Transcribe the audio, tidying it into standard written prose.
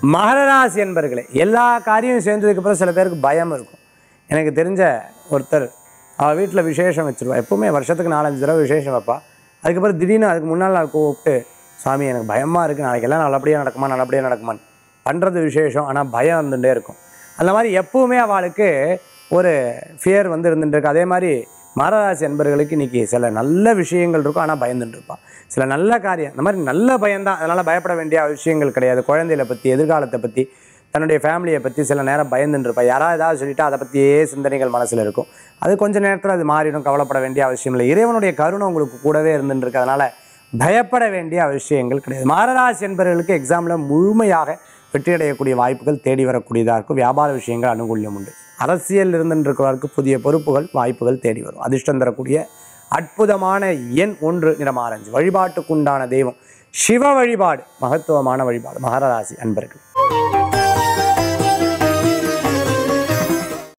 மகர ராசி என்பர்களே, எல்லா காரியமும் சேர்ந்ததுக்கப்புறம் சில பேருக்கு பயம் இருக்கும். எனக்கு தெரிஞ்ச ஒருத்தர் அவள் வீட்டில் விசேஷம் வச்சுருவா. எப்போவுமே வருஷத்துக்கு 4-5 தடவை விசேஷம் வைப்பா. அதுக்கப்புறம் திடீர்னு அதுக்கு முன்னால் நாள் கூப்பிட்டு, சாமி எனக்கு பயமாக இருக்குது, நாளைக்கு எல்லாம் நல்லபடியாக நடக்குமான்னு பண்ணுறது விசேஷம். ஆனால் பயம் வந்துட்டே இருக்கும். அந்த மாதிரி எப்போவுமே அவளுக்கு ஒரு ஃபியர் வந்து இருந்துட்டு இருக்கு. அதே மாதிரி மகராசி என்பர்களுக்கு இன்றைக்கி சில நல்ல விஷயங்கள் இருக்கும், ஆனால் பயந்துட்டு இருப்பாள். சில நல்ல காரியம், இந்த மாதிரி நல்ல பயம்தான். அதனால் பயப்பட வேண்டிய விஷயங்கள் கிடையாது. குழந்தைகளை பற்றி, எதிர்காலத்தை பற்றி, தன்னுடைய ஃபேமிலியை பற்றி சில நேரம் பயந்துட்டு இருப்பாள். யாராவது ஏதாவது சொல்லிவிட்டு அதை பற்றியே சிந்தனைகள் மனசில் இருக்கும். அது கொஞ்சம் நேரத்தில் அது மாறிடும். கவலைப்பட வேண்டிய அவசியம் இல்லை. இறைவனுடைய கருணை உங்களுக்கு கூடவே இருந்துட்டு இருக்கு. அதனால் பயப்பட வேண்டிய அவசியங்கள் கிடையாது. மகராசி என்பவர்களுக்கு எக்ஸாமில் முழுமையாக வெற்றியடையக்கூடிய வாய்ப்புகள் தேடி வரக்கூடியதாக இருக்கும். வியாபார விஷயங்கள் அனுகூல்யம் உண்டு. அரசியல் இருந்துருக்கிறவருக்கு புதிய பொறுப்புகள் வாய்ப்புகள் தேடி வரும். அதிர்ஷ்டம் தரக்கூடிய அற்புதமான எண் 1 நிறம் ஆரஞ்சு. வழிபாட்டுக்குண்டான தெய்வம் சிவ வழிபாடு, மகத்துவமான வழிபாடு. மகர ராசி அன்பர்கள்.